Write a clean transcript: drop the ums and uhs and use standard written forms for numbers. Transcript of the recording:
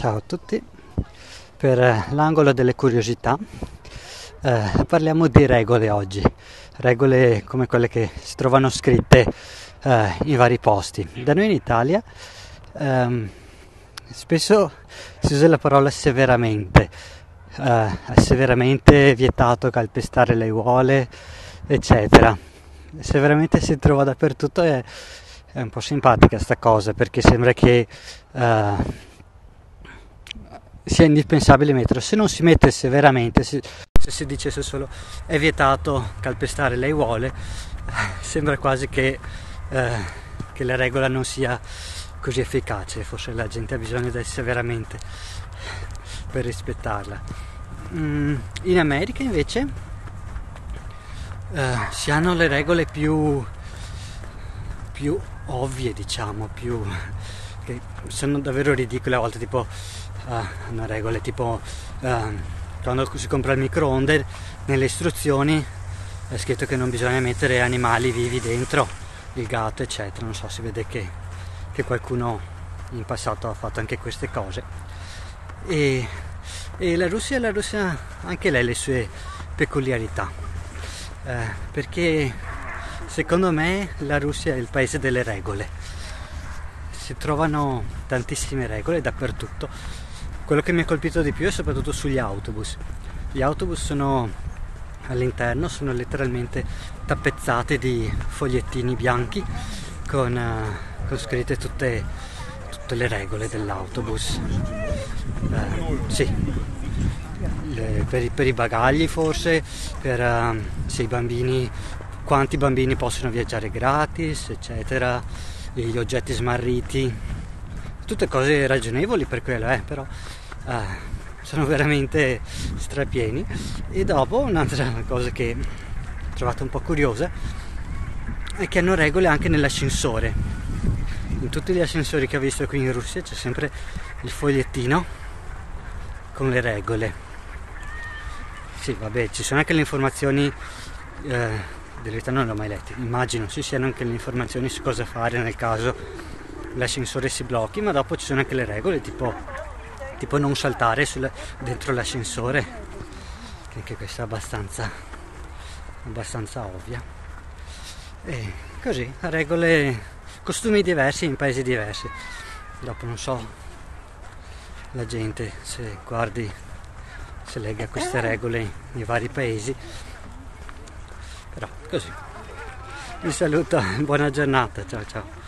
Ciao a tutti, per l'angolo delle curiosità parliamo di regole oggi, regole come quelle che si trovano scritte in vari posti. Da noi in Italia spesso si usa la parola severamente, è severamente vietato calpestare le aiuole, eccetera. Severamente si trova dappertutto e è un po' simpatica sta cosa perché sembra che sia indispensabile metterlo. Se non si mette severamente, se si dicesse solo è vietato calpestare le aiuole, sembra quasi che la regola non sia così efficace. Forse la gente ha bisogno del severamente per rispettarla. In America invece si hanno le regole più ovvie, diciamo, che sono davvero ridicole a volte, tipo hanno regole tipo quando si compra il microonde, nelle istruzioni è scritto che non bisogna mettere animali vivi dentro, il gatto eccetera. Non so, si vede che qualcuno in passato ha fatto anche queste cose. E la Russia anche lei ha le sue peculiarità, perché secondo me la Russia è il paese delle regole. Si trovano tantissime regole dappertutto. Quello che mi ha colpito di più è soprattutto sugli autobus. Gli autobus all'interno sono letteralmente tappezzati di fogliettini bianchi con scritte tutte le regole dell'autobus. Sì, per i bagagli forse, se i bambini, quanti bambini possono viaggiare gratis, eccetera, gli oggetti smarriti, tutte cose ragionevoli per quello, però sono veramente strapieni. E dopo un'altra cosa che ho trovato un po' curiosa è che hanno regole anche nell'ascensore. In tutti gli ascensori che ho visto qui in Russia c'è sempre il fogliettino con le regole. Sì, vabbè, ci sono anche le informazioni, in realtà non le ho mai lette, immagino ci siano anche le informazioni su cosa fare nel caso l'ascensore si blocchi, ma dopo ci sono anche le regole tipo non saltare dentro l'ascensore, che anche questa è abbastanza ovvia. E così, regole, costumi diversi in paesi diversi. Dopo non so la gente se legga queste regole nei vari paesi, però così. Vi saluto, buona giornata, ciao ciao.